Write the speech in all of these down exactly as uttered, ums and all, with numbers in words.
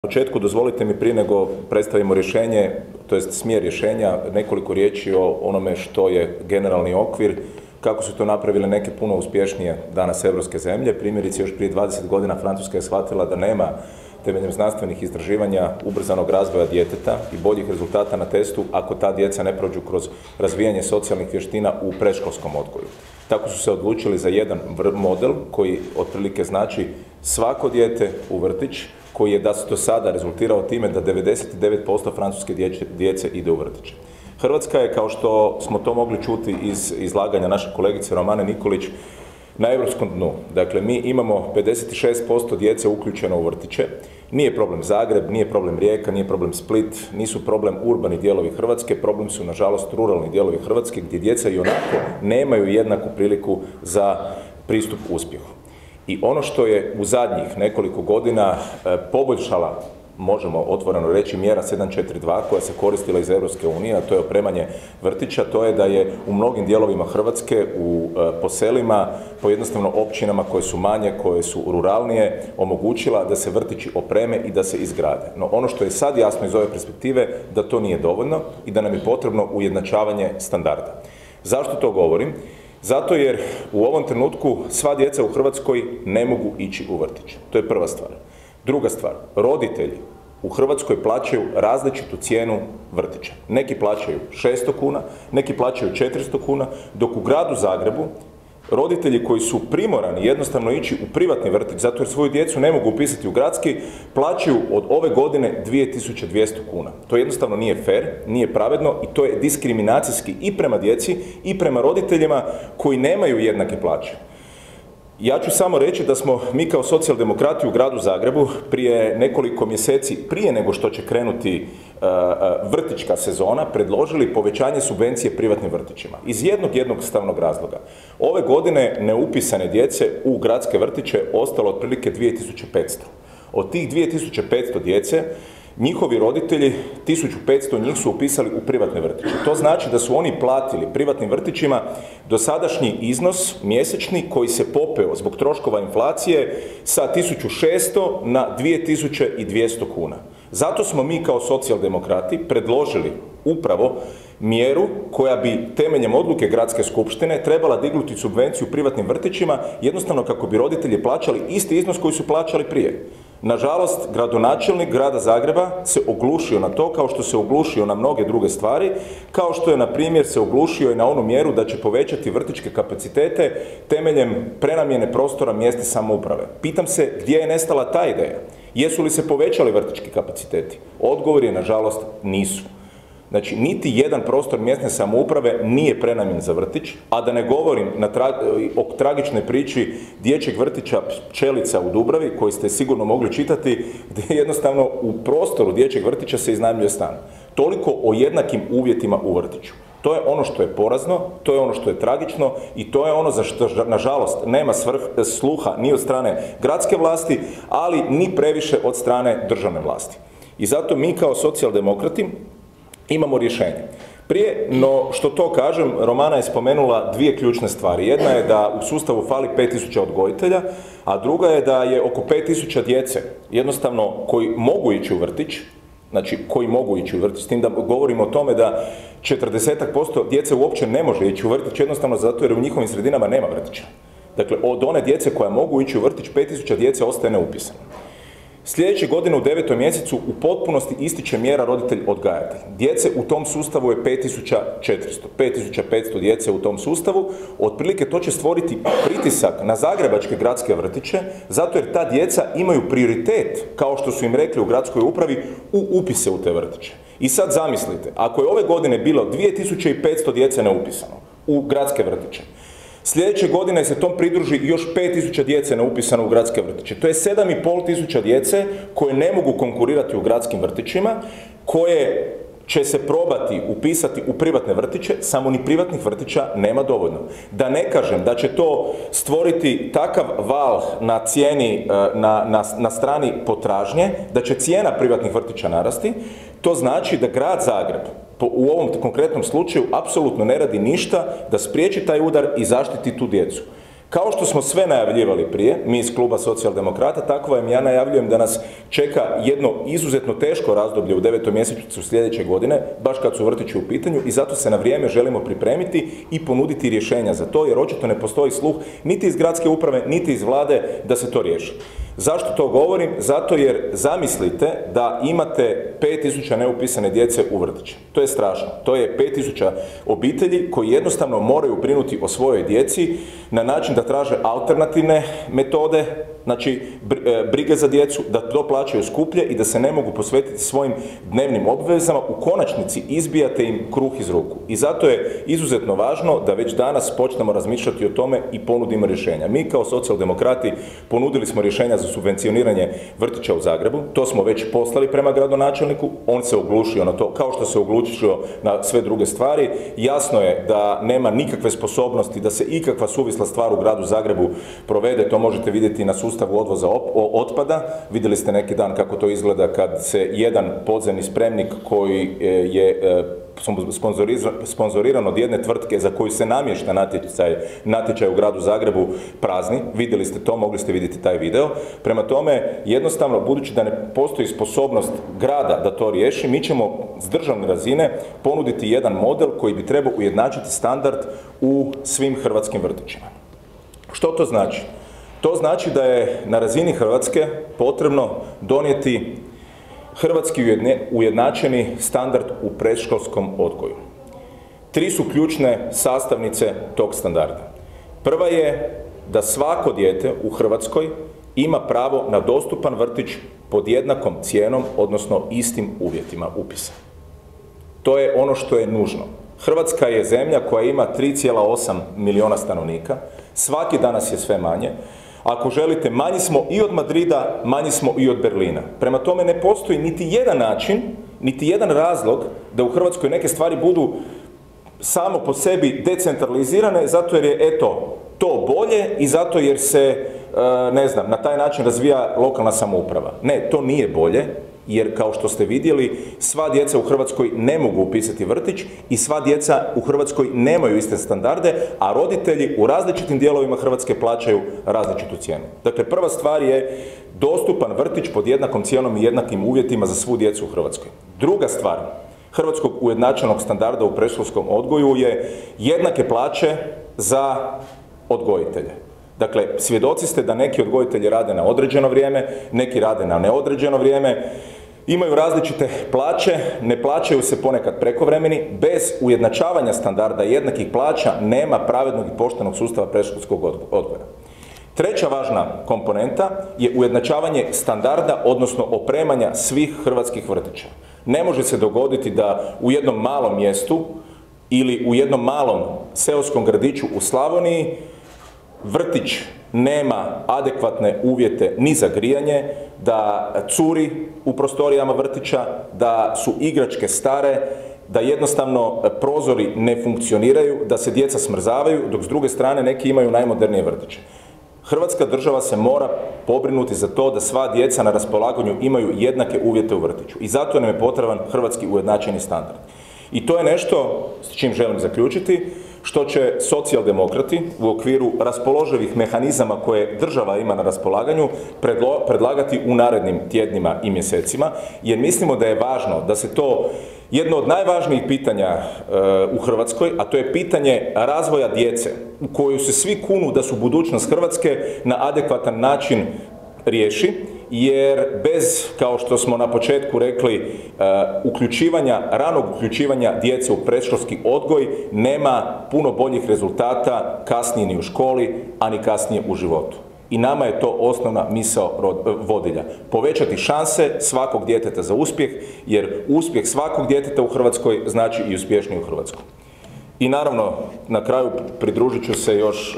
Na početku dozvolite mi prije nego predstavimo rješenje, to jest smjer rješenja, nekoliko riječi o onome što je generalni okvir, kako su to napravile neke puno uspješnije danas europske zemlje. Primjerice, još prije dvadeset godina Francuska je shvatila da nema temeljem znanstvenih istraživanja ubrzanog razvoja djeteta i boljih rezultata na testu ako ta djeca ne prođu kroz razvijanje socijalnih vještina u predškolskom odgoju. Tako su se odlučili za jedan model koji otprilike znači svako dijete u vrtić, koji je do sada rezultirao time da devedeset devet posto francuske djece ide u vrtić. Hrvatska je, kao što smo to mogli čuti iz izlaganja naše kolegice Romane Nikolić, na europskom dnu. Dakle, mi imamo pedeset šest posto djece uključeno u vrtiće. Nije problem Zagreb, nije problem Rijeka, nije problem Split, nisu problem urbani dijelovi Hrvatske, problem su, nažalost, ruralni dijelovi Hrvatske gdje djeca ionako nemaju jednaku priliku za pristup uspjehu. I ono što je u zadnjih nekoliko godina poboljšala, možemo otvoreno reći, mjera sedam četiri dva koja se koristila iz Europske unije, a to je opremanje vrtića, to je da je u mnogim dijelovima Hrvatske, u po selima, po jednostavno općinama koje su manje, koje su ruralnije, omogućila da se vrtići opreme i da se izgrade. No ono što je sad jasno iz ove perspektive, da to nije dovoljno i da nam je potrebno ujednačavanje standarda. Zašto to govorim? Zato jer u ovom trenutku sva djeca u Hrvatskoj ne mogu ići u vrtić. To je prva stvar. Druga stvar, roditelji u Hrvatskoj plaćaju različitu cijenu vrtića. Neki plaćaju šesto kuna, neki plaćaju četiristo kuna, dok u gradu Zagrebu roditelji koji su primorani jednostavno ići u privatni vrtić, zato jer svoju djecu ne mogu upisati u gradski, plaćaju od ove godine dvije tisuće dvjesto kuna. To jednostavno nije fer, nije pravedno i to je diskriminacijski i prema djeci i prema roditeljima koji nemaju jednake plaće. Ja ću samo reći da smo mi kao Socijaldemokrati u gradu Zagrebu prije nekoliko mjeseci, prije nego što će krenuti uh, uh, vrtićka sezona, predložili povećanje subvencije privatnim vrtićima. Iz jednog jednostavnog razloga. Ove godine neupisane djece u gradske vrtiće ostalo otprilike dvije tisuće petsto. Od tih dvije tisuće petsto djece, njihovi roditelji, tisuću petsto njih su upisali u privatne vrtiće. To znači da su oni platili privatnim vrtićima dosadašnji iznos mjesečni koji se popeo zbog troškova inflacije sa tisuću šesto na dvije tisuće dvjesto kuna. Zato smo mi kao Socijaldemokrati predložili upravo mjeru koja bi temeljem odluke gradske skupštine trebala dignuti subvenciju privatnim vrtićima, jednostavno kako bi roditelji plaćali isti iznos koji su plaćali prije. Nažalost, gradonačelnik grada Zagreba se oglušio na to, kao što se oglušio na mnoge druge stvari, kao što je, na primjer, se oglušio i na onu mjeru da će povećati vrtićke kapacitete temeljem prenamjene prostora mjesne samouprave. Pitam se gdje je nestala ta ideja? Jesu li se povećali vrtićki kapaciteti? Odgovor je, nažalost, nisu. Znači, niti jedan prostor mjesne samouprave nije prenamjen za vrtić, a da ne govorim na tra o tragičnoj priči dječjeg vrtića Pčelica u Dubravi, koji ste sigurno mogli čitati, gdje jednostavno u prostoru dječjeg vrtića se iznajmljuje stan. Toliko o jednakim uvjetima u vrtiću. To je ono što je porazno, to je ono što je tragično i to je ono za što, nažalost, nema svrh, sluha ni od strane gradske vlasti, ali ni previše od strane državne vlasti. I zato mi kao Socijaldemokrati imamo rješenje. Prije no što to kažem, Romana je spomenula dvije ključne stvari. Jedna je da u sustavu fali pet tisuća odgojitelja, a druga je da je oko pet tisuća djece jednostavno koji mogu ići u vrtić, znači koji mogu ići u vrtić, s tim da govorimo o tome da četrdeset posto djece uopće ne može ići u vrtić, jednostavno zato jer u njihovim sredinama nema vrtića. Dakle, od one djece koja mogu ići u vrtić, pet tisuća djece ostaje neupisano. Sljedeće godine u devetom mjesecu u potpunosti ističe mjera roditelj odgajatelj. Djece u tom sustavu je pet tisuća četiristo, pet tisuća petsto djece u tom sustavu. Otprilike to će stvoriti pritisak na zagrebačke gradske vrtiće, zato jer ta djeca imaju prioritet, kao što su im rekli u gradskoj upravi, u upise u te vrtiće. I sad zamislite, ako je ove godine bilo dvije tisuće petsto djece neupisano u gradske vrtiće, sljedeće godine se tom pridruži još pet tisuća djece neupisano u gradske vrtiće. To je sedam i pol tisuća djece koje ne mogu konkurirati u gradskim vrtićima, koje će se probati upisati u privatne vrtiće, samo ni privatnih vrtića nema dovoljno. Da ne kažem da će to stvoriti takav val na cijeni, na, na, na strani potražnje, da će cijena privatnih vrtića narasti. To znači da grad Zagreb u ovom konkretnom slučaju apsolutno ne radi ništa da spriječi taj udar i zaštiti tu djecu. Kao što smo sve najavljivali prije, mi iz Kluba Socijaldemokrata, tako vam ja najavljujem da nas čeka jedno izuzetno teško razdoblje u devetom mjesecu sljedeće godine, baš kad su vrtići u pitanju, i zato se na vrijeme želimo pripremiti i ponuditi rješenja za to, jer očito ne postoji sluh niti iz gradske uprave, niti iz vlade da se to riješi. Zašto to govorim? Zato jer zamislite da imate pet tisuća neupisane djece u vrtiće. To je strašno. To je pet tisuća obitelji koji jednostavno moraju brinuti o svojoj djeci na način da traže alternativne metode, znači brige za djecu, da to plaćaju skuplje i da se ne mogu posvetiti svojim dnevnim obvezama. U konačnici izbijate im kruh iz ruku. I zato je izuzetno važno da već danas počnemo razmišljati o tome i ponudimo rješenja. Mi kao socijaldemokrati ponudili smo rješenja za subvencioniranje vrtića u Zagrebu. To smo već poslali prema gradonačelniku. On se oglušio na to, kao što se oglušio na sve druge stvari. Jasno je da nema nikakve sposobnosti da se ikakva suvisla stvar u gradu Zagrebu provede. To možete vidjeti na sustavu odvoza otpada. Vidjeli ste neki dan kako to izgleda kad se jedan podzemni spremnik koji je sponzoriran od jedne tvrtke za koju se namješta natječaj, natječaj u gradu Zagrebu prazni. Vidjeli ste to, mogli ste vidjeti taj video. Prema tome, jednostavno, budući da ne postoji sposobnost grada da to riješi, mi ćemo s državne razine ponuditi jedan model koji bi trebao ujednačiti standard u svim hrvatskim vrtićima. Što to znači? To znači da je na razini Hrvatske potrebno donijeti hrvatski ujednačeni standard u predškolskom odgoju. Tri su ključne sastavnice tog standarda. Prva je da svako dijete u Hrvatskoj ima pravo na dostupan vrtić pod jednakom cijenom, odnosno istim uvjetima upisa. To je ono što je nužno. Hrvatska je zemlja koja ima tri zarez osam milijuna stanovnika, svaki danas je sve manje. Ako želite, manji smo i od Madrida, manji smo i od Berlina. Prema tome ne postoji niti jedan način, niti jedan razlog da u Hrvatskoj neke stvari budu samo po sebi decentralizirane, zato jer je, eto, to bolje i zato jer se, ne znam, na taj način razvija lokalna samouprava. Ne, to nije bolje, jer kao što ste vidjeli, sva djeca u Hrvatskoj ne mogu upisati vrtić i sva djeca u Hrvatskoj nemaju iste standarde, a roditelji u različitim dijelovima Hrvatske plaćaju različitu cijenu. Dakle, prva stvar je dostupan vrtić pod jednakom cijenom i jednakim uvjetima za svu djecu u Hrvatskoj. Druga stvar hrvatskog ujednačenog standarda u predškolskom odgoju je jednake plaće za odgojitelje. Dakle, svjedoci ste da neki odgojitelji rade na određeno vrijeme, neki rade na neodređeno vrijeme, imaju različite plaće, ne plaćaju se ponekad prekovremeni. Bez ujednačavanja standarda jednakih plaća nema pravednog i poštenog sustava predškolskog odgoja. Treća važna komponenta je ujednačavanje standarda, odnosno opremanja svih hrvatskih vrtića. Ne može se dogoditi da u jednom malom mjestu ili u jednom malom seoskom gradiću u Slavoniji vrtić nema adekvatne uvjete ni za grijanje, da curi u prostorijama vrtića, da su igračke stare, da jednostavno prozori ne funkcioniraju, da se djeca smrzavaju, dok s druge strane neki imaju najmodernije vrtiće. Hrvatska država se mora pobrinuti za to da sva djeca na raspolaganju imaju jednake uvjete u vrtiću. I zato nam je potreban hrvatski ujednačeni standard. I to je nešto s čim želim zaključiti, što će socijaldemokrati u okviru raspoloživih mehanizama koje država ima na raspolaganju predlagati u narednim tjednima i mjesecima, jer mislimo da je važno da se to jedno od najvažnijih pitanja e, u Hrvatskoj, a to je pitanje razvoja djece, u koju se svi kunu da su budućnost Hrvatske, na adekvatan način riješi, jer bez, kao što smo na početku rekli, uključivanja, ranog uključivanja djece u predškolski odgoj nema puno boljih rezultata kasnije ni u školi, a ni kasnije u životu. I nama je to osnovna misao vodilja. Povećati šanse svakog djeteta za uspjeh, jer uspjeh svakog djeteta u Hrvatskoj znači i uspješniju Hrvatsku. I naravno, na kraju pridružit ću se još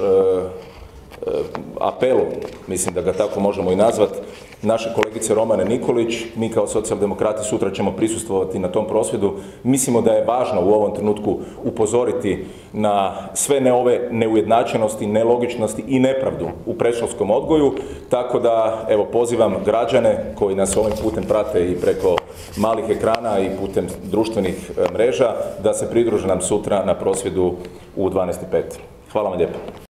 apelu, mislim da ga tako možemo i nazvati, naše kolegice Romane Nikolić. Mi kao socijaldemokrati sutra ćemo prisustvovati na tom prosvjedu. Mislimo da je važno u ovom trenutku upozoriti na sve ne ove neujednačenosti, nelogičnosti i nepravdu u predškolskom odgoju, tako da evo pozivam građane koji nas ovim putem prate i preko malih ekrana i putem društvenih mreža da se pridruže nam sutra na prosvjedu u dvanaest i pet. Hvala vam lijepo.